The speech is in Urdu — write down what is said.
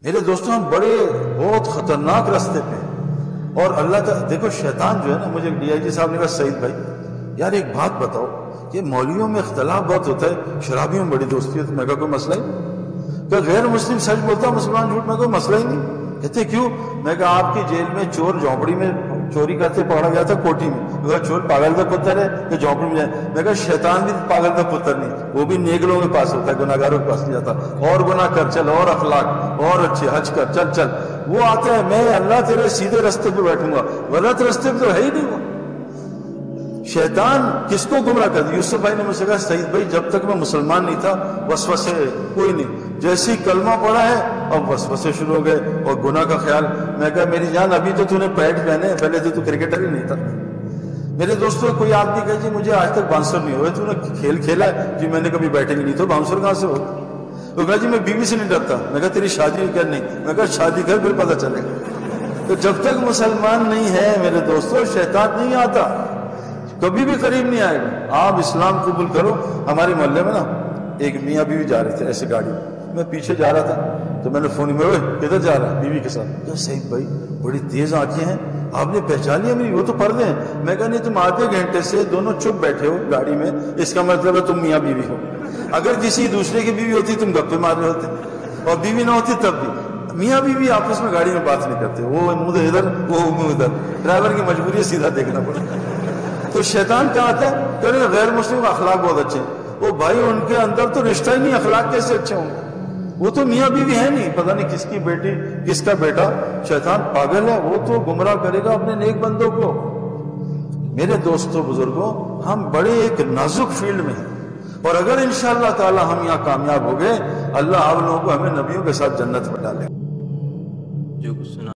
میرے دوستوں ہم بڑے بہت خطرناک راستے پہ ہیں، اور اللہ تعالیٰ دیکھو شیطان جو ہے نا، مجھے ڈی آئی جی صاحب نے کہا سعید بھائی یار ایک بات بتاؤ کہ مولویوں میں اختلاف بہت ہوتا ہے، شرابیوں میں بڑی دوستی ہوتی ہے۔ میں کہا کوئی مسئلہ ہی نہیں، کہ غیر مسلم سچ بولتا مسلمان جھوٹ، میں کوئی مسئلہ ہی نہیں۔ کہتے کیوں؟ میں کہا آپ کی جیل میں چور جھونپڑی میں چوری کرتے پکڑا گیا تھا کوٹھی میں، میں کہا چور پاگل کا پتر ہے کہ جھونپڑی میں جائے؟ میں کہا شیطان بھی پاگل کا پتر نہیں، وہ بھی نیک لوگوں کے پاس ہوتا ہے، گناہ گاروں کے پاس نہیں جاتا۔ اور گناہ کر چل، اور اخلاق اور اچھے، حج کر چل چل، وہ آتا ہے میں اللہ تیرے سیدھے راستے پہ بیٹھوں گا، غلط راستے پہ تو ہے ہی نہیں وہ۔ شیطان کس کو گمراہ کر دیا؟ یوسف بھائی نے مجھ سے کہا سعید بھائی جب تک میں مسلمان نہیں تھا وسوسے کوئی نہیں، جیسی کلمہ پڑھا ہے اب وسوسے شروع ہو گئے اور گناہ کا خیال۔ میں کہا میری جان ابھی تو نے پیڈ پہنے، پہلے تو کرکٹر ہی نہیں تھا۔ میرے دوستوں کوئی آدمی کہے جی مجھے آج تک باؤنسر نہیں ہوئے، تو نے کھیل کھیلا ہے؟ جی میں نے کبھی بیٹنگ نہیں، تو باؤنسر کہاں سے ہوگا؟ تو کہا جی میں بیوی سے نہیں ڈرتا۔ میں کہا تیری شادی کر نہیں؟ میں کہا شادی کر پھر پتہ چلے گا۔ تو جب تک مسلمان نہیں ہے میرے دوستوں شیطان نہیں آتا، کبھی بھی قریب نہیں آئے گا۔ آپ اسلام قبول کرو۔ ہمارے محلے میں نا ایک میاں بیوی جا رہے تھے ایسے گاڑی میں پیچھے جا رہا تھا تو میں نے فون میں کدھر جا رہا ہے بیوی کے ساتھ؟ کہا سعید بھائی بڑی تیز آنکھیں ہیں، آپ نے پہچان لیا میری؟ وہ تو پردے ہیں۔ میں کہا نہیں تم آدھے گھنٹے سے دونوں چپ بیٹھے ہو گاڑی میں، اس کا مطلب ہے تم میاں بیوی ہو۔ اگر کسی دوسرے کی بیوی ہوتی تم گپے مار رہے ہوتے، اور بیوی نہ ہوتی تب بھی۔ میاں بیوی آپس میں گاڑی میں بات نہیں کرتے، وہ منہ ادھر وہ منہ ادھر، ڈرائیور کی مجبوری ہے سیدھا دیکھنا پڑتا۔ تو شیطان کیا آتا ہے کہ غیر مسلم اخلاق بہت اچھے ہیں، وہ بھائی ان کے اندر تو رشتہ ہی نہیں، اخلاق کیسے اچھے ہوں گے؟ وہ تو میاں بیوی ہے نہیں، پتہ نہیں کس کی بیٹی کس کا بیٹا۔ شیطان پاگل ہے، وہ تو گمراہ کرے گا اپنے نیک بندوں کو۔ میرے دوستوں بزرگوں ہم بڑے ایک نازک فیلڈ میں ہیں، اور اگر انشاءاللہ تعالی ہم یہاں کامیاب ہو گئے اللہ آپ لوگوں کو ہمیں نبیوں کے ساتھ جنت میں ڈالے۔ جو کچھ سنا